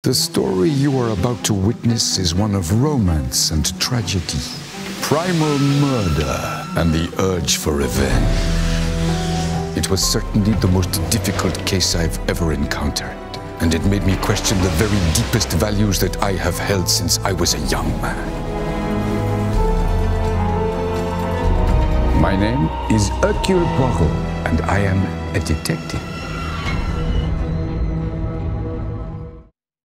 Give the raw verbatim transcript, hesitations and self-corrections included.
The story you are about to witness is one of romance and tragedy, primal murder and the urge for revenge. It was certainly the most difficult case I've ever encountered, and it made me question the very deepest values that I have held since I was a young man. My name is Hercule Poirot, and I am a detective.